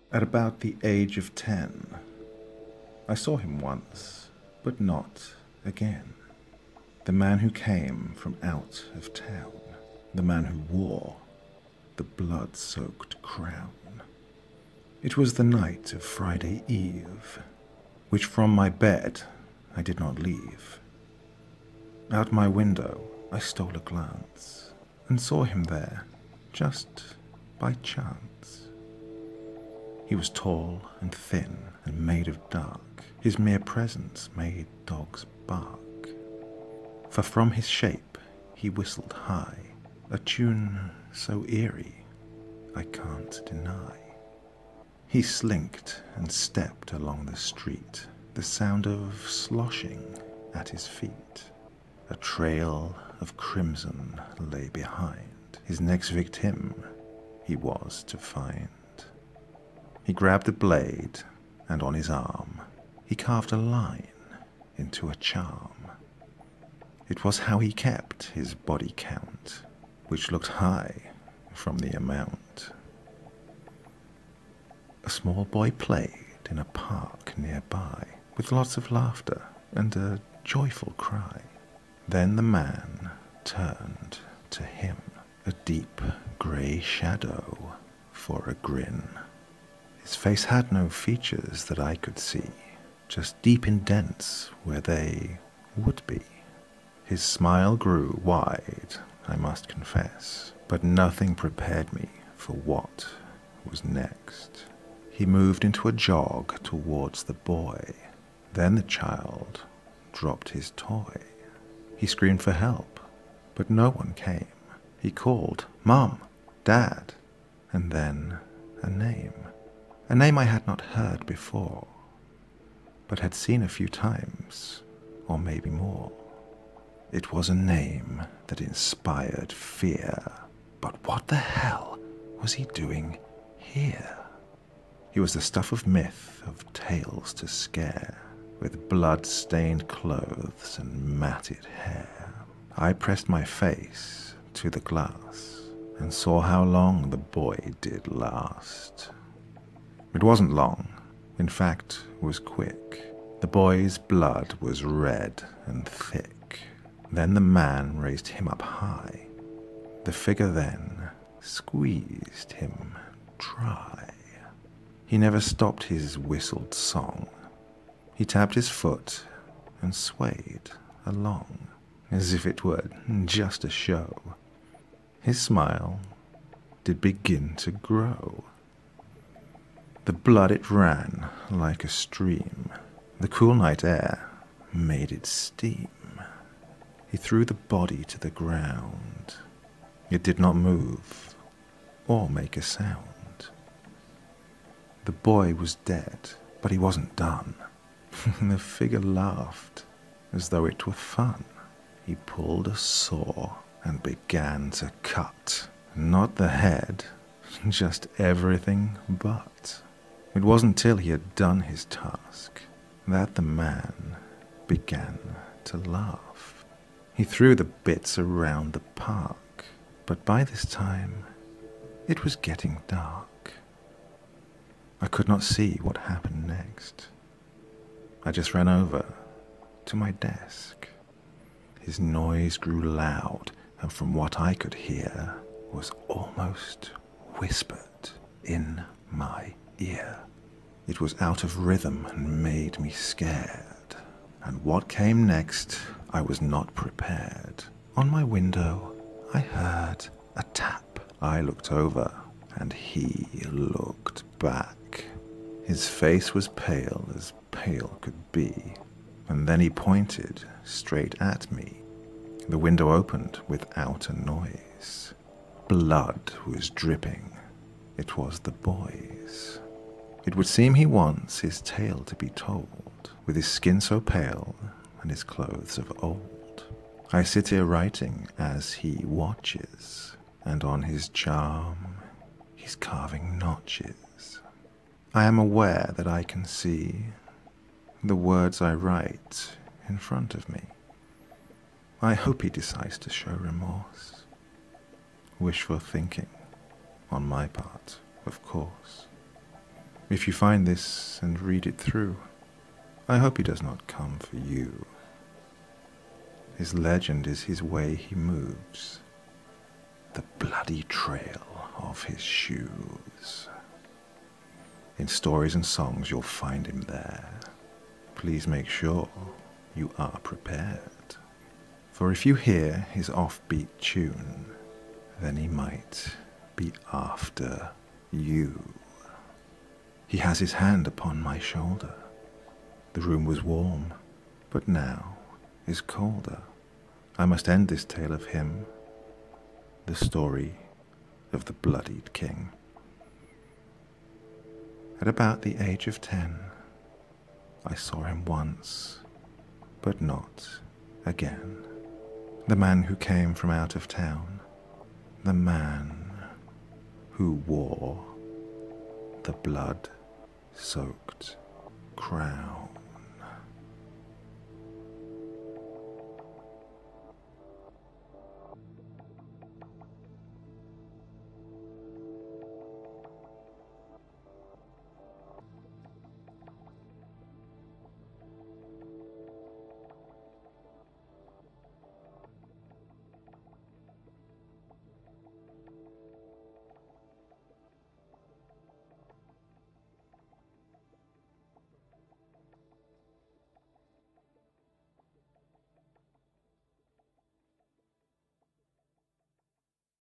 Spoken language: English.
At about the age of 10, I saw him once, but not again. The man who came from out of town, the man who wore the blood-soaked crown. It was the night of Friday Eve, which from my bed I did not leave. Out my window I stole a glance, and saw him there, just by chance. He was tall and thin and made of dark. His mere presence made dogs bark. For from his shape he whistled high, a tune so eerie I can't deny. He slinked and stepped along the street, the sound of sloshing at his feet. A trail of crimson lay behind. His next victim he was to find. He grabbed a blade, and on his arm he carved a line into a charm. It was how he kept his body count, which looked high from the amount. A small boy played in a park nearby, with lots of laughter and a joyful cry. Then the man turned to him, a deep grey shadow for a grin. His face had no features that I could see, just deep indents where they would be. His smile grew wide, I must confess, but nothing prepared me for what was next. He moved into a jog towards the boy. Then the child dropped his toy. He screamed for help, but no one came. He called, "Mom, Dad," and then a name I had not heard before, but had seen a few times, or maybe more. It was a name that inspired fear. But what the hell was he doing here? He was the stuff of myth, of tales to scare, with blood-stained clothes and matted hair. I pressed my face to the glass and saw how long the boy did last. It wasn't long, in fact, was quick. The boy's blood was red and thick. Then the man raised him up high. The figure then squeezed him dry. He never stopped his whistled song. He tapped his foot and swayed along, as if it were just a show. His smile did begin to grow. The blood it ran like a stream. The cool night air made it steam. He threw the body to the ground. It did not move or make a sound. The boy was dead, but he wasn't done. The figure laughed as though it were fun. He pulled a saw and began to cut. Not the head, just everything but. It wasn't till he had done his task that the man began to laugh. He threw the bits around the park, but by this time it was getting dark. I could not see what happened next. I just ran over to my desk. His noise grew loud, and from what I could hear was almost whispered in my ear. It was out of rhythm and made me scared. And what came next, I was not prepared. On my window, I heard a tap. I looked over, and he looked back. His face was pale as pale could be, and then he pointed straight at me. The window opened without a noise. Blood was dripping. It was the boy's. It would seem he wants his tale to be told, with his skin so pale and his clothes of old. I sit here writing as he watches, and on his charm he's carving notches. I am aware that I can see the words I write in front of me. I hope he decides to show remorse. Wishful thinking on my part, of course. If you find this and read it through, I hope he does not come for you. His legend is his way he moves, the bloody trail of his shoes. In stories and songs you'll find him there. Please make sure you are prepared. For if you hear his offbeat tune, then he might be after you. He has his hand upon my shoulder. The room was warm, but now is colder. I must end this tale of him, the story of the bloodied king. At about the age of 10, I saw him once, but not again. The man who came from out of town, the man who wore the blood-soaked crown.